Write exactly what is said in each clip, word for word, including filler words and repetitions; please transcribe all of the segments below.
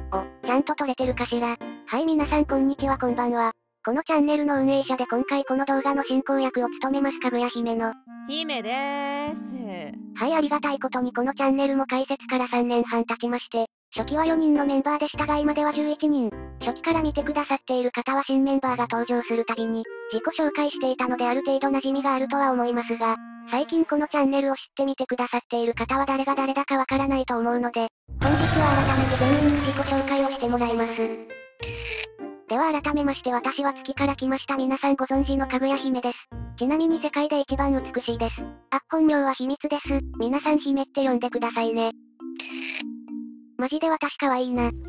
お、ちゃんと撮れてるかしら。はい、皆さんこんにちはこんばんは。このチャンネルの運営者で今回この動画の進行役を務めますかぐや姫の姫でーす。 はい、ありがたいことにこのチャンネルも開設からさんねんはん経ちまして、初期はよにんのメンバーでしたが今ではじゅういちにん。初期から見てくださっている方は新メンバーが登場するたびに、自己紹介していたのである程度馴染みがあるとは思いますが、最近このチャンネルを知ってみてくださっている方は誰が誰だかわからないと思うので、本日は改めて全員に自己紹介をしてもらいます。では改めまして私は月から来ました皆さんご存知のかぐや姫です。ちなみに世界で一番美しいです。あ、本名は秘密です。皆さん姫って呼んでくださいね。マジで私可愛いな。あ。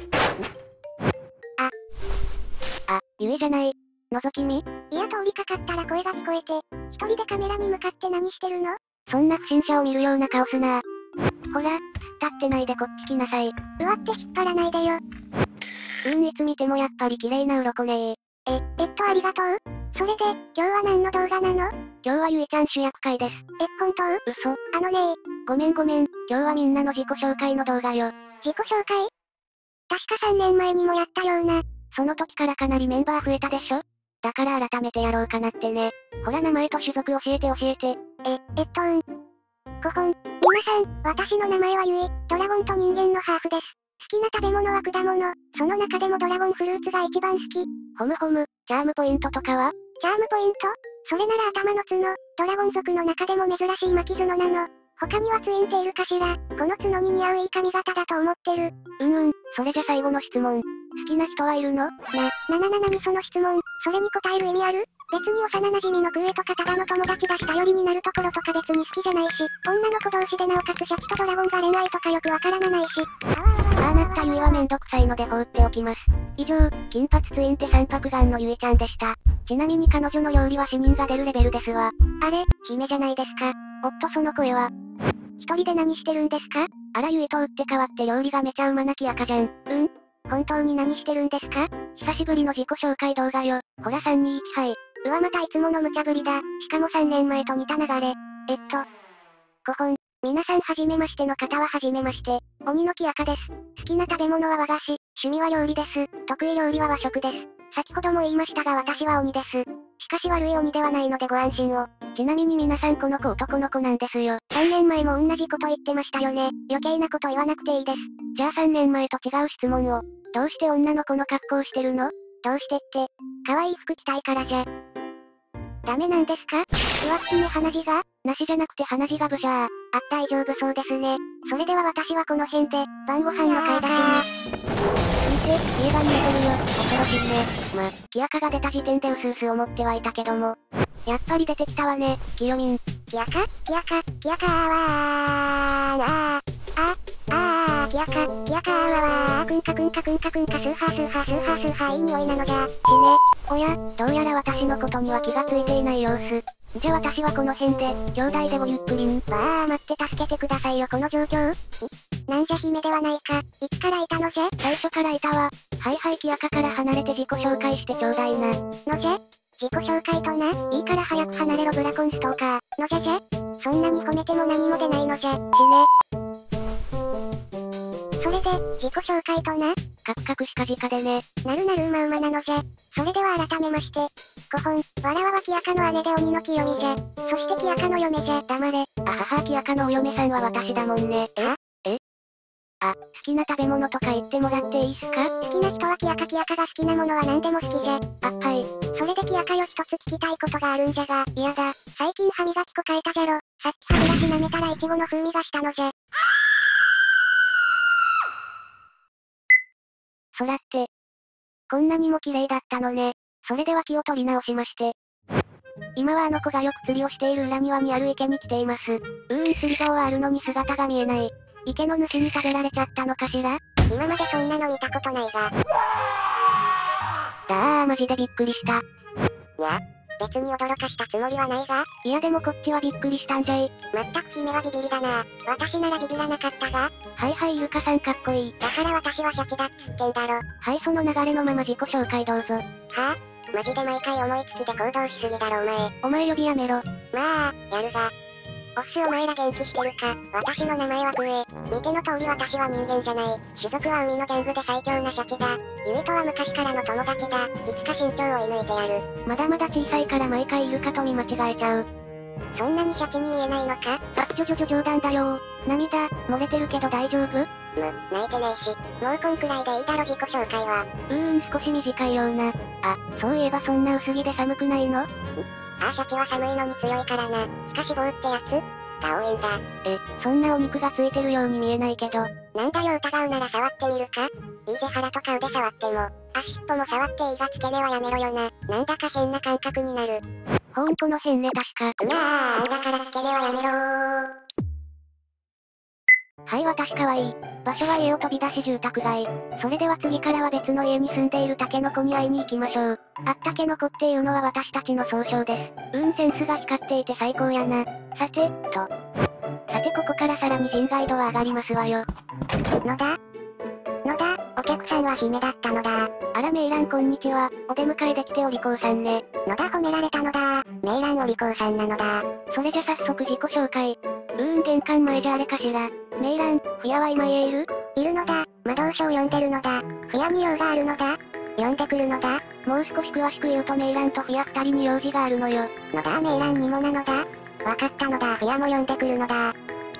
あ、ゆいじゃない。覗き見？ いや通りかかったら声が聞こえて、一人でカメラに向かって何してるの？ そんな不審者を見るような顔すな。ほら、突っ立ってないでこっち来なさい。 うわって引っ張らないでよ。 うーんいつ見てもやっぱり綺麗な鱗ねー。え、えっとありがとう。それで、今日は何の動画なの？ 今日はゆいちゃん主役会です。 え、本当？ 嘘。 あのねー。 ごめんごめん、今日はみんなの自己紹介の動画よ。 自己紹介？確かさんねんまえにもやったような。 その時からかなりメンバー増えたでしょ？だから改めてやろうかなってね。ほら名前と種族教えて教えて。 え、えっとうん。ごほん。皆さん、私の名前はゆい、ドラゴンと人間のハーフです。好きな食べ物は果物、その中でもドラゴンフルーツが一番好き。 ほむほむ、チャームポイントとかは？ チャームポイント？それなら頭の角、ドラゴン族の中でも珍しい巻き角なの。他にはツインテールかしら？この角に似合ういい髪型だと思ってる。 うんうん、それじゃ最後の質問。好きな人はいるの？な、 ななななにその質問、それに答える意味ある？別に幼馴染のクエとかただの友達がした寄りになるところとか別に好きじゃないし、女の子同士でなおかつシャチとドラゴンが恋愛とかよくわからないし。 ああなったゆいはめんどくさいので放っておきます。以上、金髪ツインテ三白眼のゆいちゃんでした。ちなみに彼女の料理は死人が出るレベルですわ。 あれ、姫じゃないですか。 おっとその声は。 一人で何してるんですか？ あらゆいと打って変わって料理がめちゃうまなき赤じゃん。 うん本当に何してるんですか？ 久しぶりの自己紹介動画よ。ほらさんにいちはい。 うわまたいつもの無茶ぶりだ。しかもさんねんまえと似た流れ。えっと。ごほん。皆さんはじめましての方ははじめまして。鬼の木赤です。好きな食べ物は和菓子。趣味は料理です。得意料理は和食です。先ほども言いましたが私は鬼です。しかし悪い鬼ではないのでご安心を。 ちなみに皆さんこの子男の子なんですよ。 さんねんまえも同じこと言ってましたよね。余計なこと言わなくていいです。 じゃあさんねんまえと違う質問を。どうして女の子の格好してるの？ どうしてって、可愛い服着たいからじゃ。ダメなんですか？浮気に鼻血が？ なしじゃなくて鼻血がブシャー。 あ、大丈夫そうですね。それでは私はこの辺で、晩ご飯の買い出しに。 見て、家が見えてるよ。恐ろしいね。ま、キアカが出た時点でうすうす思ってはいたけども。やっぱり出てきたわね、キヨミン。 キアカキアカキアカーはーあーああーキアカキアカーはわーくんかくんかくんかくんかスーハースーハースーハースーハーいい匂いなのじゃ。死ね。 おや、どうやら私のことには気がついていない様子。じゃあ私はこの辺で、兄弟でごゆっくりん。 わあ待って助けてくださいよこの状況。んなんじゃ姫ではないか。いつからいたのじゃ？ 最初からいたわ。はいはいキアカから離れて自己紹介してちょうだいな。 のじゃ？自己紹介とな、いいから早く離れろブラコンストーカー。のじゃじゃ？そんなに褒めても何も出ないのじゃ。死ね。それで、自己紹介とな。 カクカクしかじかでね。 なるなるうまうまなのじゃ。それでは改めまして。ごほん、わらわはキアカの姉で鬼の清美じゃ。そしてキアカの嫁じゃ。黙れ。 あははキアカのお嫁さんは私だもんね。 え？ え？あ、好きな食べ物とか言ってもらっていいっすか？ 好きな人はキアカキアカが好きなものは何でも好きじゃ。 あ、はい。 それでキアカよ一つ聞きたいことがあるんじゃが、嫌だ。最近歯磨き粉変えたじゃろ。さっき歯ブラシ舐めたらイチゴの風味がしたのじゃ。 空って。こんなにも綺麗だったのね。それでは気を取り直しまして。今はあの子がよく釣りをしている裏庭にある池に来ています。うーん釣り竿はあるのに姿が見えない。池の主に食べられちゃったのかしら？ 今までそんなの見たことないが。 だーマジでびっくりした。 いや、別に驚かしたつもりはないが。 いやでもこっちはびっくりしたんじゃい。 まったく姫はビビりだな。私ならビビらなかったが。 はいはいイルカさんかっこいい。 だから私はシャチだっつってんだろ。 はいその流れのまま自己紹介どうぞ。はぁ、あ、マジで毎回思いつきで行動しすぎだろお前。 お前呼びやめろ。 まあ、やるが。 おっすお前ら元気してるか。私の名前はクエ。見ての通り私は人間じゃない。種族は海のギャングで最強なシャチだ。ユエとは昔からの友達だ。いつか身長を射抜いてやる。 まだまだ小さいから毎回イルカと見間違えちゃう。 そんなにシャチに見えないのか？ あ、ちょちょちょ冗談だよー。涙、漏れてるけど大丈夫？ む、泣いてねえし。もうこんくらいでいいだろ自己紹介は。 うーん少し短いような。あ、そういえばそんな薄着で寒くないの？ん？ ああシャチは寒いのに強いからな。皮下脂肪ってやつ？が多いんだ。 え、そんなお肉がついてるように見えないけど。 なんだよ疑うなら触ってみるか？いいぜ腹とか腕触っても。足っぽも触っていいが付け根はやめろよな。なんだか変な感覚になる。 ほんこの辺ね確か。 うわー、あんだから付け根はやめろー。 はい私かわいい。場所は家を飛び出し住宅街。それでは次からは別の家に住んでいるタケノコに会いに行きましょう。あったけのこっていうのは私たちの総称です。うーんセンスが光っていて最高やな。さて、と。さてここからさらに人外度は上がりますわよ。 のだのだ、お客さんは姫だったのだ。 あらメイランこんにちは。お出迎えできてお利口さんね。 のだ褒められたのだ。メイランお利口さんなのだ。 それじゃ早速自己紹介。うーん玄関前じゃあれかしら。メイラン、フヤは今家いる？ いるのだ。魔導書を読んでるのだ。フヤに用があるのだ。読んでくるのだ。 もう少し詳しく言うとメイランとフヤ二人に用事があるのよ。 のだメイランにもなのだ。わかったのだ。フヤも読んでくるのだ。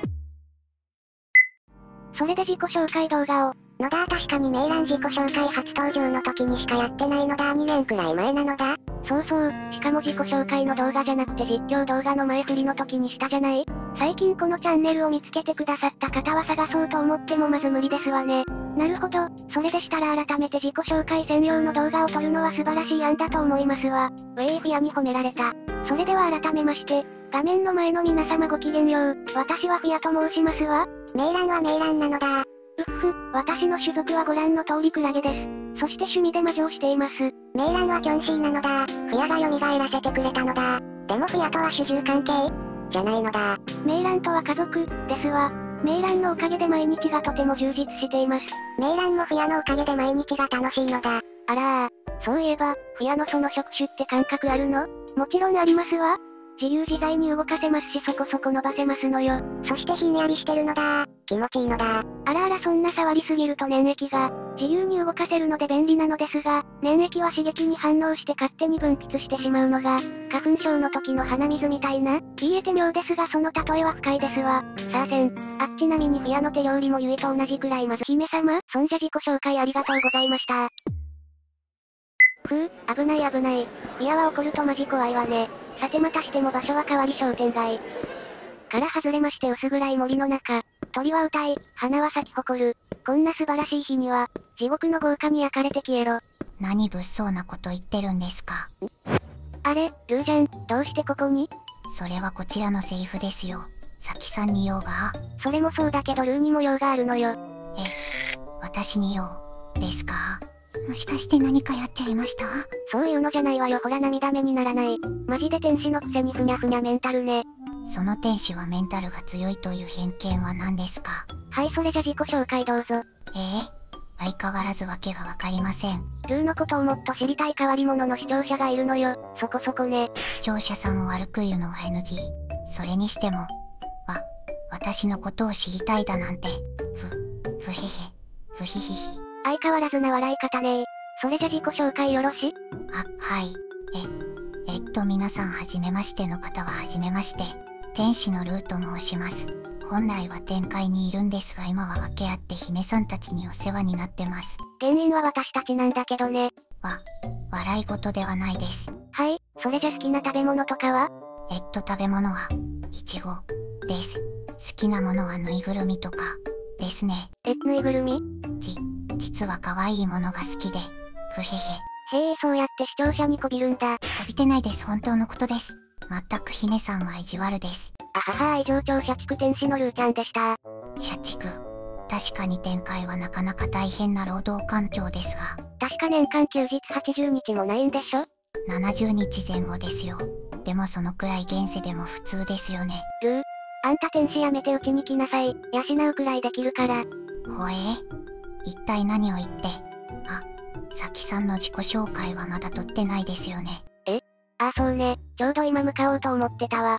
それで自己紹介動画を。 のだ確かにメイラン自己紹介初登場の時にしかやってないのだ。にねんくらい前なのだ。 そうそう、しかも自己紹介の動画じゃなくて実況動画の前振りの時にしたじゃない？最近このチャンネルを見つけてくださった方は探そうと思ってもまず無理ですわね。なるほど、それでしたら改めて自己紹介専用の動画を撮るのは素晴らしい案だと思いますわ。ウェイフィアに褒められた。それでは改めまして、画面の前の皆様ごきげんよう、私はフィアと申しますわ。 メイランはメイランなのだ。 うっふ、私の種族はご覧の通りクラゲです。そして趣味で魔女をしています。 メイランはキョンシーなのだ。フィアが蘇らせてくれたのだ。でもフィアとは主従関係じゃないのだ。 メイランとは家族、ですわ。メイランのおかげで毎日がとても充実しています。 メイランもフィアのおかげで毎日が楽しいのだ。 あらー、そういえば、フィアのその触手って感覚あるの？もちろんありますわ。自由自在に動かせますしそこそこ伸ばせますのよ。 そしてひんやりしてるのだ。気持ちいいのだ。 あらあらそんな触りすぎると粘液が、自由に動かせるので便利なのですが、粘液は刺激に反応して勝手に分泌してしまうのが、花粉症の時の鼻水みたいな？言えて妙ですがその例えは深いですわ。さあせん。あ、ちなみにフィアの手料理もゆいと同じくらいまず姫様？そんじゃ自己紹介ありがとうございました。ふう、危ない危ない。フィアは怒るとマジ怖いわね。さてまたしても場所は変わり商店街。から外れまして薄暗い森の中。鳥は歌い、花は咲き誇る。こんな素晴らしい日には、地獄の豪華に焼かれて消えろ。 何物騒なこと言ってるんですか？ あれ、ルージャン、どうしてここに？ それはこちらのセリフですよ。サキさんに用が？ それもそうだけどルーにも用があるのよ。 え、私に用ですか？もしかして何かやっちゃいました？ そういうのじゃないわよほら涙目にならない。マジで天使のくせにふにゃふにゃメンタルね。 その天使はメンタルが強いという偏見は何ですか？ はいそれじゃ自己紹介どうぞ。 ええ、相変わらずわけがわかりません。 ルーのことをもっと知りたい変わり者の視聴者がいるのよ。そこそこね。 視聴者さんを悪く言うのは エヌジー。それにしても、わ、私のことを知りたいだなんて、ふ、ふへへ、ふひひひ。 相変わらずな笑い方ねー。それじゃ自己紹介よろし？ あ、はい。え、えっと皆さんはじめましての方ははじめまして。天使のルーと申します。本来は天界にいるんですが今は訳あって姫さんたちにお世話になってます。 原因は私たちなんだけどね。 わ、笑い事ではないです。 はい、それじゃ好きな食べ物とかは？ えっと食べ物は、いちご、です。好きなものはぬいぐるみとか、ですね。 え、ぬいぐるみ？ じ、実は可愛いものが好きで、ふへへ。 へえ、そうやって視聴者にこびるんだ。 こびてないです、本当のことです。全く姫さんは意地悪です。 あはは愛情超社畜天使のルーちゃんでした。 社畜。確かに天界はなかなか大変な労働環境ですが。 確か年間休日はちじゅうにちもないんでしょ？ ななじゅうにちぜん後ですよ。でもそのくらい現世でも普通ですよね。 ルー、あんた天使やめてうちに来なさい。養うくらいできるから。 ほえー、一体何を言って。あ、さきさんの自己紹介はまだ撮ってないですよね。 え？ああそうね、ちょうど今向かおうと思ってたわ。 な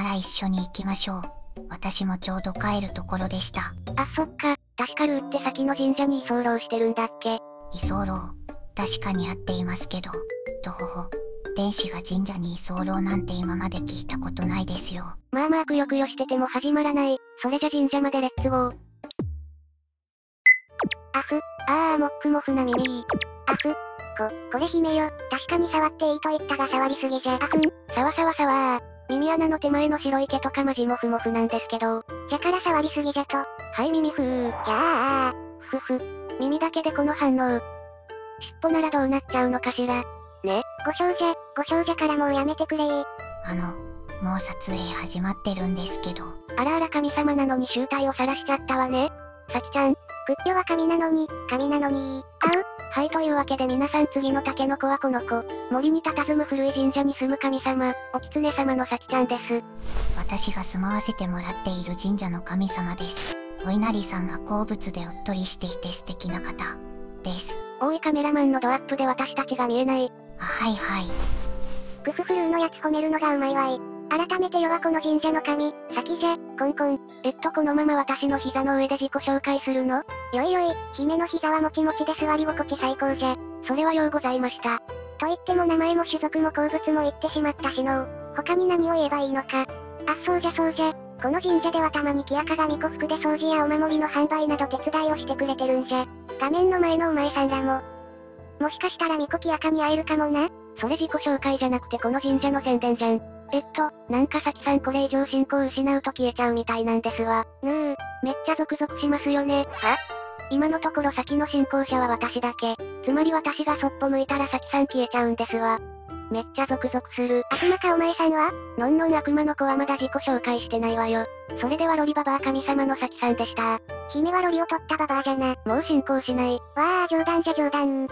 なら一緒に行きましょう。私もちょうど帰るところでした。 あ、そっか。確かルーって先の神社に居候してるんだっけ。 居候、確かに合っていますけど、とほほ。天使が神社に居候なんて今まで聞いたことないですよ。 まあまあくよくよしてても始まらない。それじゃ神社までレッツゴー。 あふ。 あーもっふもふな耳。 あふ。こ、これ姫よ。確かに触っていいと言ったが触りすぎじゃ。あふん。 さわさわさわー。耳穴の手前の白い毛とかマジモフモフなんですけど。 じゃから触りすぎじゃと。 はい耳ふー。 じゃあふふ。耳だけでこの反応。尻尾ならどうなっちゃうのかしら。ね。 ご少女、ご少女からもうやめてくれー。 あの、もう撮影始まってるんですけど。 あらあら神様なのに醜態を晒しちゃったわね。さきちゃん。 クッピョは神なのに、神なのにあう。 はいというわけで皆さん次のタケノコはこの子。森に佇む古い神社に住む神様、お狐様のさきちゃんです。 私が住まわせてもらっている神社の神様です。お稲荷さんが好物でおっとりしていて素敵な方です。 おいカメラマンのドアップで私たちが見えない。 あ、はいはい。 クフフルーのやつ褒めるのがうまいわい。改めてよはこの神社の神、先じゃ、コンコン。 えっとこのまま私の膝の上で自己紹介するの？ よいよい、姫の膝はもちもちで座り心地最高じゃ。 それはようございました。 と言っても名前も種族も鉱物も言ってしまったしのう。他に何を言えばいいのか。あ、そうじゃそうじゃ。この神社ではたまに木垢が巫女服で掃除やお守りの販売など手伝いをしてくれてるんじゃ。画面の前のお前さんらも。もしかしたら巫女木垢に会えるかもな。 それ自己紹介じゃなくてこの神社の宣伝じゃん。えっと、なんかさきさんこれ以上信仰失うと消えちゃうみたいなんですわ。 ぬー。 めっちゃゾクゾクしますよね。 は？ 今のところ先の信仰者は私だけ。つまり私がそっぽ向いたらさきさん消えちゃうんですわ。めっちゃゾクゾクする。 悪魔かお前さんは？ のんのん悪魔の子はまだ自己紹介してないわよ。それではロリババア神様のさきさんでした。 姫はロリを取ったババアじゃな。 もう信仰しない。 わー冗談じゃ冗談。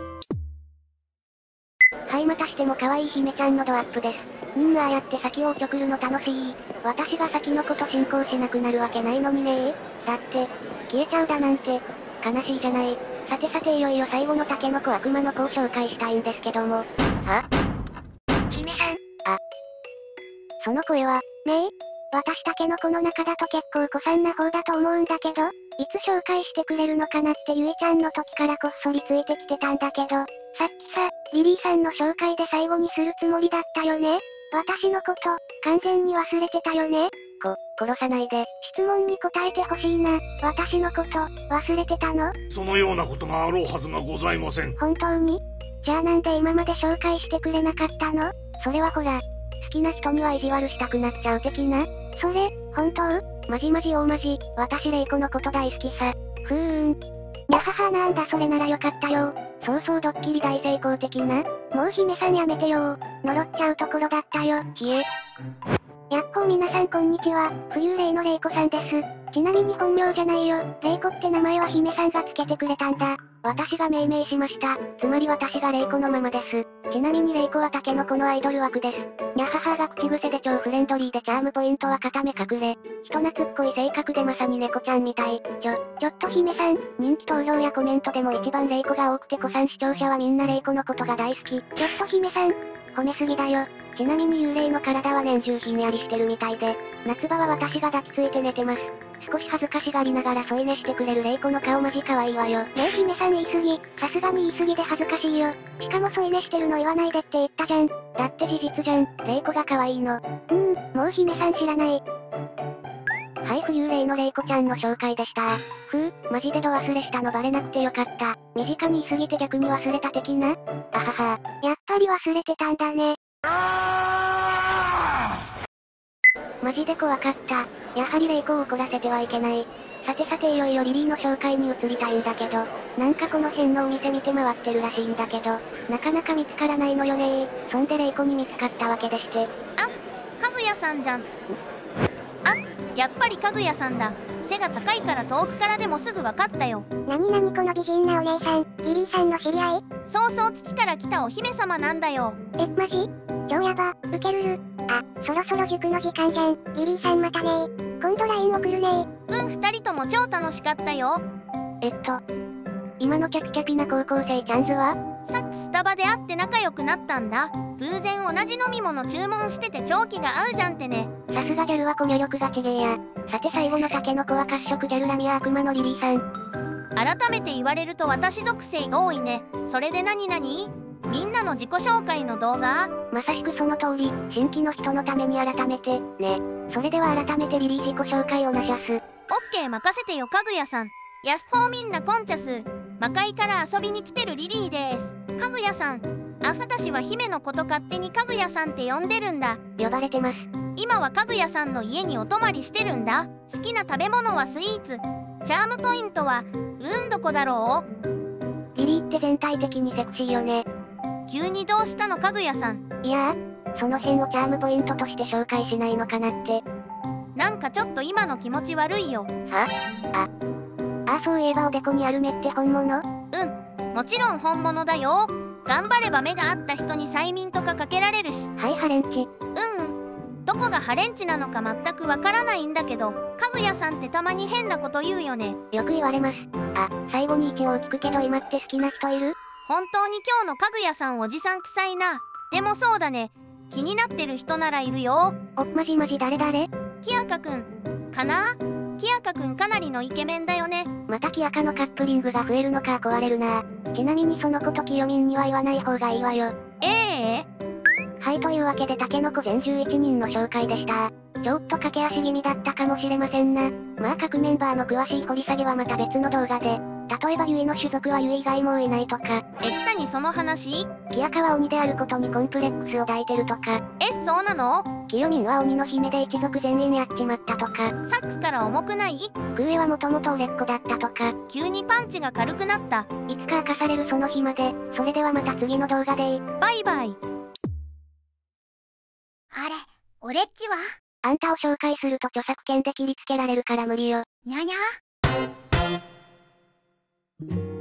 はいまたしても可愛い姫ちゃんのドアップです。うーんああやって先をおちょくるの楽しい。私が先のこと信仰しなくなるわけないのにねー。だって、消えちゃうだなんて、悲しいじゃない。さてさていよいよ最後のタケノコ悪魔の子を紹介したいんですけども。は？ 姫さん。 あ。その声は、 ねえ？私タケノコの中だと結構古参な方だと思うんだけど、いつ紹介してくれるのかなってゆいちゃんの時からこっそりついてきてたんだけど、さっきさ、リリーさんの紹介で最後にするつもりだったよね？私のこと、完全に忘れてたよね？ こ、殺さないで。 質問に答えてほしいな。私のこと、忘れてたの？ そのようなことがあろうはずがございません。 本当に？じゃあなんで今まで紹介してくれなかったの？ それはほら、好きな人には意地悪したくなっちゃう的な。 それ、本当？ まじまじ大まじ、私レイコのこと大好きさ。 ふーん。にゃははなんだそれならよかったよ。 そうそうドッキリ大成功的な。 もう姫さんやめてよ。呪っちゃうところだったよ。 ひえ。 やっほー皆さんこんにちは、浮遊霊のレイコさんです。ちなみに本名じゃないよ。レイコって名前は姫さんがつけてくれたんだ。 私が命名しました。つまり私がレイコのままです。ちなみにレイコはタケノコのアイドル枠です。にゃははが口癖で超フレンドリーでチャームポイントは片目隠れ。人懐っこい性格でまさに猫ちゃんみたい。 ちょ、ちょっと姫さん。 人気投票やコメントでも一番レイコが多くて子さん視聴者はみんなレイコのことが大好き。 ちょっと姫さん。 褒めすぎだよ。ちなみに幽霊の体は年中ひんやりしてるみたいで、夏場は私が抱きついて寝てます。少し恥ずかしがりながら添い寝してくれるレイコの顔マジ可愛いわよ。 ねえ姫さん言い過ぎ。さすがに言い過ぎで恥ずかしいよ。しかも添い寝してるの言わないでって言ったじゃん。 だって事実じゃん。レイコが可愛いの。 うーん、もう姫さん知らない。 はい、浮遊霊のレイコちゃんの紹介でした。ふう、マジでど忘れしたのバレなくてよかった。身近にいすぎて逆に忘れた的な。あはは。 やっぱり忘れてたんだね。 マジで怖かった。やはりレイコを怒らせてはいけない。さてさていよいよリリーの紹介に移りたいんだけど、なんかこの辺のお店見て回ってるらしいんだけど、なかなか見つからないのよねー。そんでレイコに見つかったわけでして。 あ、かぐやさんじゃん。あ、やっぱりかぐやさんだ。背が高いから遠くからでもすぐ分かったよ。 なになにこの美人なお姉さん、リリーさんの知り合い？ そうそう月から来たお姫様なんだよ。 え、マジ？超やば、ウケるる。あ、そろそろ塾の時間じゃん。リリーさんまたねー。今度 ライン 送るねー。 うん、二人とも超楽しかったよ。 えっと、 今のキャピキャピな高校生チャンズは？ さっきスタバで会って仲良くなったんだ。偶然同じ飲み物注文してて長期が合うじゃんってね。 さすがギャルはコミュ力がちげえや。さて最後のタケノコは褐色ギャルラミア悪魔のリリーさん。 改めて言われると私属性が多いね。それで何々？みんなの自己紹介の動画？ まさしくその通り、新規の人のために改めて、ね。それでは改めてリリー自己紹介をなしゃす。 オッケー任せてよかぐやさん。やっほーみんなこんちゃす。魔界から遊びに来てるリリーです。かぐやさん。あさたしは姫のこと勝手にかぐやさんって呼んでるんだ。 呼ばれてます。 今はかぐやさんの家にお泊まりしてるんだ。好きな食べ物はスイーツ。チャームポイントは、うんどこだろう？リリーって全体的にセクシーよね。 急にどうしたのかぐやさん。 いやー、その辺をチャームポイントとして紹介しないのかなって。 なんかちょっと今の気持ち悪いよ。 は？あ、あ、そういえばおでこにある目って本物？ うん、もちろん本物だよ。頑張れば目があった人に催眠とかかけられるし。 はい、ハレンチ。 うん、どこがハレンチなのか全くわからないんだけど、かぐやさんってたまに変なこと言うよね。 よく言われます。あ、最後に一応聞くけど今って好きな人いる？ 本当に今日のかぐやさんおじさん臭いな。でもそうだね。気になってる人ならいるよ。 お、まじまじ誰誰？ キアカくん。かな？キアカくんかなりのイケメンだよね。 またキアカのカップリングが増えるのか壊れるな。ちなみにそのことキヨミンには言わない方がいいわよ。 ええー、はい、というわけでタケノコ全じゅういちにんの紹介でした。ちょっと駆け足気味だったかもしれませんな。まあ各メンバーの詳しい掘り下げはまた別の動画で。例えばユイの種族はユイ以外もいないとか。 え、何その話？ キアカは鬼であることにコンプレックスを抱いてるとか。 え、そうなの？ キヨミンは鬼の姫で一族全員やっちまったとか。 さっきから重くない？ クーエはもともと売れっ子だったとか。 急にパンチが軽くなった。 いつか明かされるその日まで。それではまた次の動画で。 バイバイ。 あれ、俺っちは？ あんたを紹介すると著作権で切りつけられるから無理よ。 にゃにゃ？